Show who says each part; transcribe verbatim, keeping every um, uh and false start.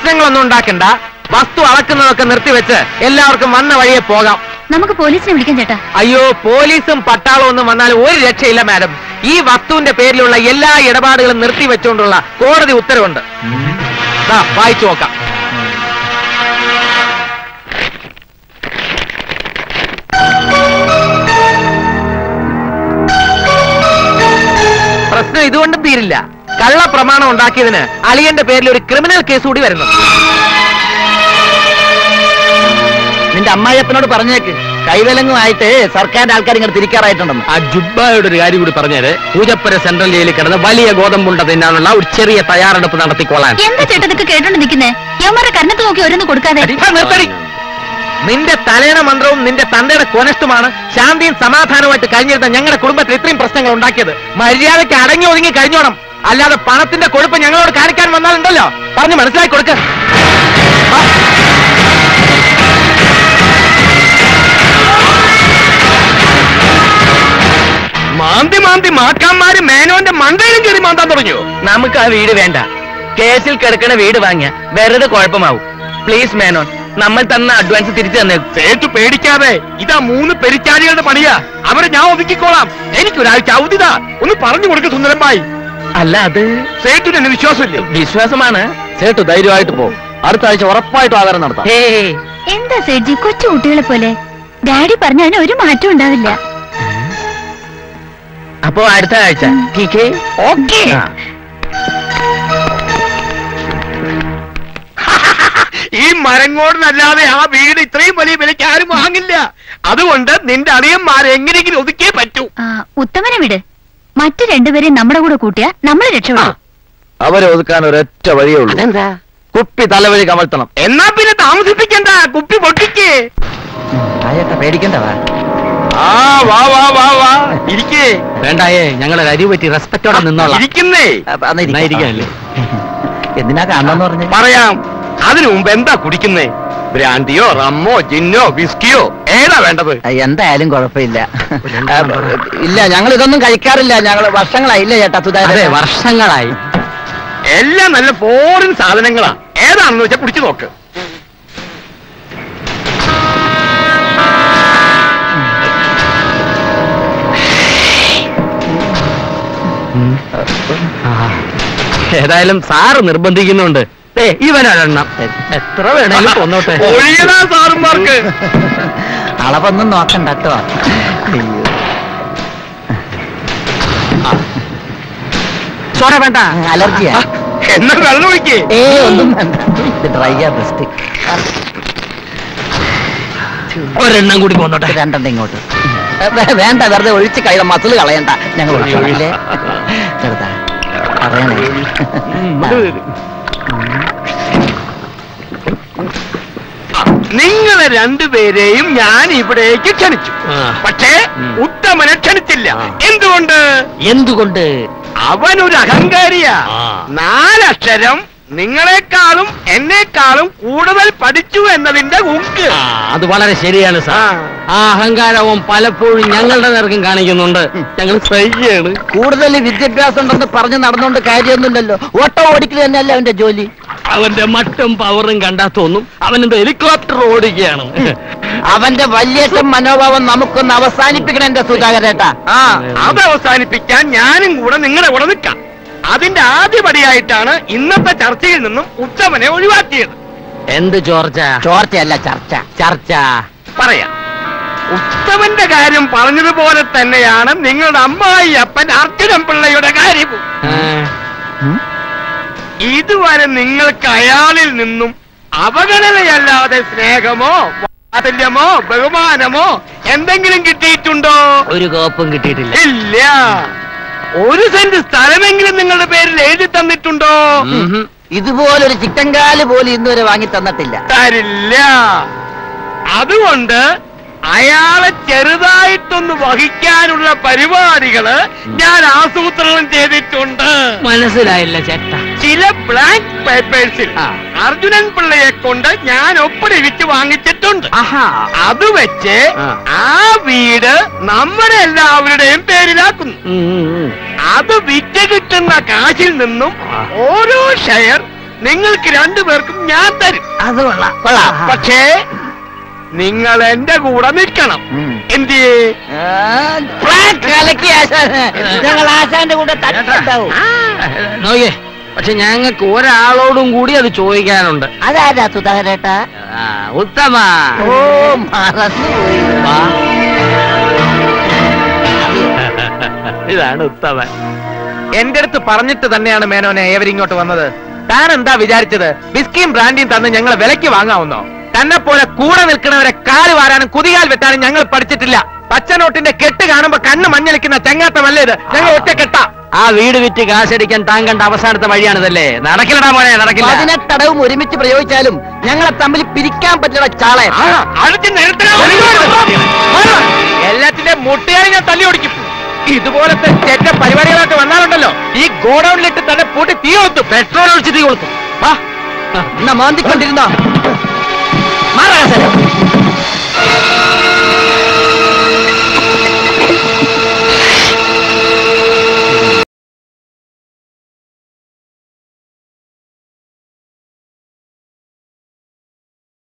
Speaker 1: പ്രശ്നങ്ങളൊന്നും ഉണ്ടാക്കണ്ട. വസ്തു അളക്കുന്നതൊക്കെ നിർത്തിവെച്ച് എല്ലാവർക്കും വന്ന വഴിയെ പോകാം.
Speaker 2: നമുക്ക് പോലീസിനെ വിളിക്കാം ചേട്ടാ.
Speaker 1: അയ്യോ, പോലീസും പട്ടാളവും ഒന്നും വന്നാൽ ഒരു രക്ഷയില്ല മാഡം. ഈ വസ്തുവിന്റെ പേരിലുള്ള എല്ലാ ഇടപാടുകളും നിർത്തിവെച്ചുകൊണ്ടുള്ള കോടതി ഉത്തരവുണ്ട്. വായിച്ചു നോക്കാം. പ്രശ്നം ഇതുകൊണ്ടും തീരില്ല. കള്ള പ്രമാണം ഉണ്ടാക്കിയതിന് അളിയന്റെ പേരിൽ ഒരു ക്രിമിനൽ കേസ് കൂടി വരുന്നു.
Speaker 3: നിന്റെ അമ്മായിയപ്പനോട് പറഞ്ഞേക്ക് കൈവലങ്ങുമായിട്ട് സർക്കാരിന്റെ ആൾക്കാർ ഇങ്ങനെ തിരിക്കാറായിട്ടുണ്ടെന്ന്.
Speaker 1: ആ ജുബ്ബായുടെ ഒരു കാര്യം കൂടി പറഞ്ഞേര്. പൂജപ്പുര സെൻട്രൽ ജയിലിൽ കിടന്ന് വലിയ ഗോതമ്പുണ്ട തിന്നാനുള്ള ഒരു ചെറിയ തയ്യാറെടുപ്പ് നടത്തിക്കോളാൻ.
Speaker 2: എന്താ ചേട്ടാ ഇതൊക്കെ കേട്ടോണ്ട് നിൽക്കുന്നേ? യവന്മാരുടെ കണ്ണത്ത് നോക്കി ഓരോന്ന് കൊടുക്കാതെ.
Speaker 1: നിന്റെ തലേണ മന്ത്രവും നിന്റെ തന്തയുടെ കൊനഷ്ടുമാണ് ശാന്തിയും സമാധാനവുമായിട്ട് കഴിഞ്ഞിരുന്ന ഞങ്ങളുടെ കുടുംബത്തിൽ ഇത്രയും പ്രശ്നങ്ങൾ ഉണ്ടാക്കിയത്. മര്യാദയ്ക്ക് അടങ്ങി ഒതുങ്ങി കഴിഞ്ഞോണം. അല്ലാതെ പണത്തിന്റെ കൊഴുപ്പ് ഞങ്ങളോട് കാണിക്കാൻ വന്നാലുണ്ടല്ലോ, പറഞ്ഞു മനസ്സിലാക്കി കൊടുക്ക. മാന്തി മാന്തി മാക്കാന്മാര് മേനോന്റെ മണ്ടയിലും കയറി മാന്താൻ തുടങ്ങിയോ? നമുക്ക് ആ വീട് വേണ്ട. കേസിൽ കിടക്കണ വീട് വാങ്ങിയ വെറുതെ കുഴപ്പമാവും. പ്ലീസ് മേനോൻ, നമ്മൾ തന്ന അഡ്വാൻസ് തിരിച്ചു തന്നെ. സേറ്റു പേടിക്കാതെ, ഇതാ മൂന്ന് പെരിച്ചാരികളുടെ പണിയാ. അവരെ ഞാൻ ഒതുക്കിക്കോളാം. എനിക്കൊരാഴ്ച അവധിതാ. ഒന്ന് പറഞ്ഞു കൊടുക്ക സുന്ദരമായി. അല്ല, അത് സേറ്റുന് എന്നെ വിശ്വാസമില്ല. വിശ്വാസമാണ്. സേട്ടു ധൈര്യമായിട്ട് പോകും. അടുത്ത ആഴ്ച ഉറപ്പായിട്ടും ആധാരം നടത്താം.
Speaker 2: എന്താ സേജി കൊച്ചു കുട്ടികളെ പോലെ? ഡാഡി പറഞ്ഞ അതിന് ഒരു മാറ്റം ഉണ്ടാവില്ല.
Speaker 1: അപ്പോ അടുത്ത ആഴ്ച ഓക്കേ. ഈ മരങ്ങോടിനല്ലാതെ ആ വീട് ഇത്രയും വലിയ വിലയ്ക്ക് ആരും വാങ്ങില്ല. അതുകൊണ്ട് നിന്റെ അളിയന്മാരെ എങ്ങനെയെങ്കിലും ഒതുക്കിയേ പറ്റൂ.
Speaker 2: ഉത്തമനെ വിട്. മറ്റു രണ്ടുപേരെയും നമ്മുടെ കൂടെ കൂട്ടിയാ നമ്മൾ രക്ഷപ്പെടും.
Speaker 3: അവരെ ഒതുക്കാൻ ഒരൊറ്റ വഴിയേ ഉള്ളൂ.
Speaker 1: അതെന്താ?
Speaker 3: കുപ്പി തലവഴി കമഴ്ത്തണം.
Speaker 1: എന്നാ പിന്നെ താമസിപ്പിക്കണ്ട, കുപ്പി പൊട്ടിക്കേ.
Speaker 3: പേടിക്കണ്ട.
Speaker 1: ആ വാ വാ വാ വാ ഇരിക്കേ. വേണ്ടായേ, ഞങ്ങളെ അരി പറ്റി റെസ്പെക്റ്റോടെ നിന്നോളാം. ഇരിക്കുന്നേ.
Speaker 3: എന്തിനാ കാണാന്ന് പറഞ്ഞു
Speaker 1: പറയാം. അതിനു മുമ്പ് എന്താ കുടിക്കുന്നേ? ബ്രാൻഡിയോ റമ്മോ ജിന്നോ വിസ്കിയോ ഏതാ വേണ്ടത്?
Speaker 3: എന്തായാലും കുഴപ്പമില്ല. ഇല്ല, ഞങ്ങൾ ഇതൊന്നും കഴിക്കാറില്ല. ഞങ്ങൾ വർഷങ്ങളായി. ഇല്ല ചേട്ടാ, സുധാകരൻ,
Speaker 1: വർഷങ്ങളായി. എല്ലാം നല്ല ഫോറിൻ സാധനങ്ങളാ. ഏതാണെന്ന് വെച്ചാൽ കുടിച്ചു നോക്ക്. ഏതായാലും സാറ് നിർബന്ധിക്കുന്നുണ്ട്. ഇവനെണ്ണം എത്ര വേണേലും കൊന്നോട്ടെ. സാറുമാർക്ക്
Speaker 3: അളവൊന്നും നോക്കണ്ട കേട്ടോ.
Speaker 1: ചോര വേണ്ട,
Speaker 3: അലർജിയാ.
Speaker 1: എന്നാ വെള്ളം ഒഴിക്കേ.
Speaker 3: ഏ ഒന്നും വേണ്ട, ഇത് ഡ്രൈയാ ബെസ്റ്റ്.
Speaker 1: ഒരെണ്ണം കൂടി കൊന്നോട്ടെ.
Speaker 3: രണ്ടെണ്ണം ഇങ്ങോട്ട് വേണ്ട, വെറുതെ ഒഴിച്ച് കയ്യിലെ മസിൽ കളയണ്ട. ഞങ്ങൾ ഒഴിച്ചോളേ. ചെറുതാ പറയണേ.
Speaker 1: നിങ്ങളെ രണ്ടുപേരെയും ഞാൻ ഇവിടേക്ക് ക്ഷണിച്ചു. പക്ഷേ ഉത്തമനെ ക്ഷണിച്ചില്ല. എന്തുകൊണ്ട്?
Speaker 3: എന്തുകൊണ്ട്?
Speaker 1: അവനൊരു അഹങ്കാരിയാ. നാലക്ഷരം നിങ്ങളെക്കാളും എന്നെക്കാളും കൂടുതൽ പഠിച്ചു എന്നതിന്റെ ഉക്ക്. അത് വളരെ ശരിയാണ് സാർ. ആ അഹങ്കാരവും പലപ്പോഴും ഞങ്ങളുടെ നേർക്കും കാണിക്കുന്നുണ്ട്. ഞങ്ങൾ സഹിയാണ്.
Speaker 3: കൂടുതൽ വിദ്യാഭ്യാസം ഉണ്ടെന്ന് പറഞ്ഞ് നടന്നുകൊണ്ട് കാര്യമൊന്നുമില്ലല്ലോ. ഓട്ടോ ഓടിക്കൽ തന്നെയല്ല അവന്റെ ജോലി.
Speaker 1: അവന്റെ മട്ടും പവറും കണ്ടാ തോന്നും അവനെന്താ ഹെലികോപ്റ്റർ ഓടുകയാണ്.
Speaker 3: അവന്റെ വലിയേറ്റം മനോഭാവം നമുക്കൊന്ന് അവസാനിപ്പിക്കണം എന്റെ സുധാകരേട്ടാ.
Speaker 1: ആ അത് അവസാനിപ്പിക്കാൻ ഞാനും കൂടെ നിങ്ങളുടെ കൂടെ നിൽക്കാം. അതിന്റെ ആദ്യപടിയായിട്ടാണ് ഇന്നത്തെ ചർച്ചയിൽ നിന്നും ഉത്തമനെ ഒഴിവാക്കിയത്.
Speaker 3: എന്ത് ചോർച്ച? ചോർച്ചയല്ല, ചർച്ച. ചർച്ച
Speaker 1: പറയാം. ഉത്തമന്റെ കാര്യം പറഞ്ഞതുപോലെ തന്നെയാണ് നിങ്ങളുടെ അമ്മായി അപ്പൻ അർജുനൻ പിള്ളയുടെ കാര്യവും. ഇതുവരെ നിങ്ങൾക്ക് അയാളിൽ നിന്നും അവഗണനയല്ലാതെ സ്നേഹമോ വാത്സല്യമോ ബഹുമാനമോ എന്തെങ്കിലും കിട്ടിയിട്ടുണ്ടോ?
Speaker 3: ഒരു കോപ്പും കിട്ടിയിട്ടില്ല.
Speaker 1: ഇല്ല. ഒരു സെന്റ് സ്ഥലമെങ്കിലും നിങ്ങളുടെ പേരിൽ എഴുതി തന്നിട്ടുണ്ടോ?
Speaker 3: ഇതുപോലൊരു ചിക്കൻകാല് പോലും ഇന്നുവരെ വാങ്ങി തന്നിട്ടില്ല.
Speaker 1: തരില്ല. അതുകൊണ്ട് അയാളെ ചെറുതായിട്ടൊന്ന് വഹിക്കാനുള്ള പരിപാടികള് ഞാൻ ആസൂത്രണം ചെയ്തിട്ടുണ്ട്.
Speaker 3: മനസ്സിലായില്ല ചേട്ടാ.
Speaker 1: ചില ബ്ലാങ്ക് പേപ്പേഴ്സിൽ അർജുനൻ പിള്ളയെ കൊണ്ട് ഞാൻ ഒപ്പിടിവിച്ച് വാങ്ങിച്ചിട്ടുണ്ട്. അത് വെച്ച് ആ വീട് നമ്മുടെ എല്ലാവരുടെയും പേരിലാക്കുന്നു. അത് വിറ്റ് കിട്ടുന്ന കാശിൽ നിന്നും ഓരോ ഷെയർ നിങ്ങൾക്ക് രണ്ടുപേർക്കും ഞാൻ തരും.
Speaker 3: അത് കൊള്ളാം.
Speaker 1: കൊള്ളാം. പക്ഷേ നിങ്ങൾ എന്റെ കൂടെ നിൽക്കണം. എന്തിയേ?
Speaker 3: ഞങ്ങൾ ആശാന്റെ കൂടെ തട്ടുണ്ടാവും.
Speaker 1: നോയേ, പക്ഷെ ഞങ്ങൾക്ക് ഒരാളോടും കൂടി അത് ചോദിക്കാനുണ്ട്.
Speaker 3: അതാരാ സുധാകരേട്ടാ?
Speaker 1: ഉത്തമ.
Speaker 3: ഓ മറന്നുപോയി.
Speaker 1: ഇതാണ് ഉത്തമൻ. എന്റെ അടുത്ത് പറഞ്ഞിട്ട് തന്നെയാണ് മേനോനെ ഏവരിങ്ങോട്ട് വന്നത്. താൻ എന്താ വിചാരിച്ചത്? ബിസ്കിയും ബ്രാൻഡിയും തന്ന് ഞങ്ങളെ വിലയ്ക്ക് വാങ്ങാവുന്നോ? തന്നെ പോലെ കൂടെ നിൽക്കുന്നവരെ കാല് വാരാനും കുതികാൽ വെട്ടാനും ഞങ്ങൾ പഠിച്ചിട്ടില്ല. പച്ചനോട്ടിന്റെ കെട്ട് കാണുമ്പോ കണ്ണ് മഞ്ഞളിക്കുന്ന ചങ്ങാത്തമല്ലേ ഇത്? ഞങ്ങൾ ഒറ്റ കെട്ടാ. ആ വീട് വിറ്റ് കാശടിക്കാൻ താൻ കണ്ട അവസാനത്തെ വഴിയാണിതല്ലേ? നടക്കില്ലടാ മോനെ, നടക്കില്ല.
Speaker 3: പതിനെട്ടടവും ഒരുമിച്ച് പ്രയോഗിച്ചാലും ഞങ്ങളെ തമ്മിൽ പിരിക്കാൻ പറ്റില്ല ചാളെ.
Speaker 1: എല്ലാത്തിന്റെ മുട്ടയായി ഞാൻ തല്ലി ഓടിക്കും. ഇതുപോലത്തെ ചെറ്റ പരിപാടികളൊക്കെ വന്നാലുണ്ടല്ലോ, ഈ ഗോഡൌണിലിട്ട് തന്നെ പൂട്ടി തീ കൊളുത്തും. പെട്രോൾ ഒഴിച്ച് തീ കൊളുത്തും.
Speaker 3: എന്നാ മാന്തിക്കൊണ്ടിരുന്നോ? മാറാ